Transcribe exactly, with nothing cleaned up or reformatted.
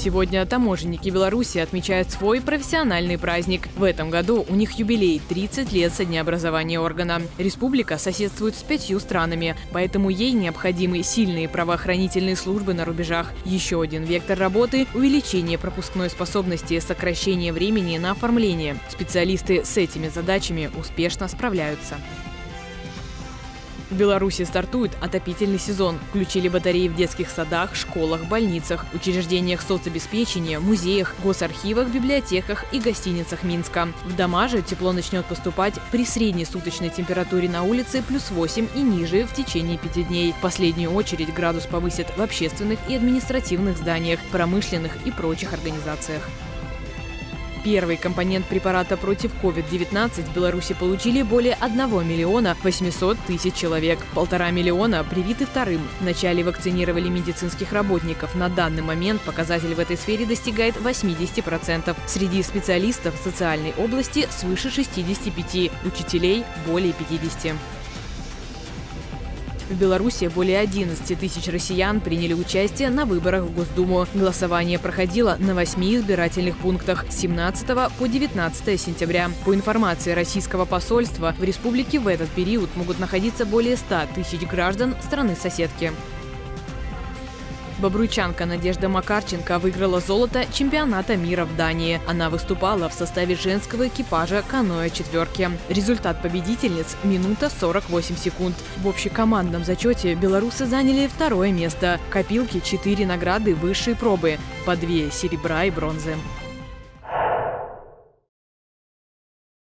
Сегодня таможенники Беларуси отмечают свой профессиональный праздник. В этом году у них юбилей – тридцать лет со дня образования органа. Республика соседствует с пятью странами, поэтому ей необходимы сильные правоохранительные службы на рубежах. Еще один вектор работы – увеличение пропускной способности, сокращение времени на оформление. Специалисты с этими задачами успешно справляются. В Беларуси стартует отопительный сезон. Включили батареи в детских садах, школах, больницах, учреждениях соцобеспечения, музеях, госархивах, библиотеках и гостиницах Минска. В дома же тепло начнет поступать при средней суточной температуре на улице плюс восемь и ниже в течение пяти дней. В последнюю очередь градус повысит в общественных и административных зданиях, промышленных и прочих организациях. Первый компонент препарата против ковид девятнадцать в Беларуси получили более одного миллиона восьмисот тысяч человек. Полтора миллиона привиты вторым. В начале вакцинировали медицинских работников. На данный момент показатель в этой сфере достигает восьмидесяти процентов. Среди специалистов в социальной области свыше шестидесяти пяти, учителей более пятидесяти. В Беларуси более одиннадцати тысяч россиян приняли участие на выборах в Госдуму. Голосование проходило на восьми избирательных пунктах с семнадцатого по девятнадцатое сентября. По информации российского посольства, в республике в этот период могут находиться более ста тысяч граждан страны-соседки. Бобруйчанка Надежда Макарченко выиграла золото чемпионата мира в Дании. Она выступала в составе женского экипажа каноэ-четверки. Результат победительниц – минута сорок восемь секунд. В общекомандном зачете белорусы заняли второе место. В копилке четыре награды высшей пробы – по две серебра и бронзы.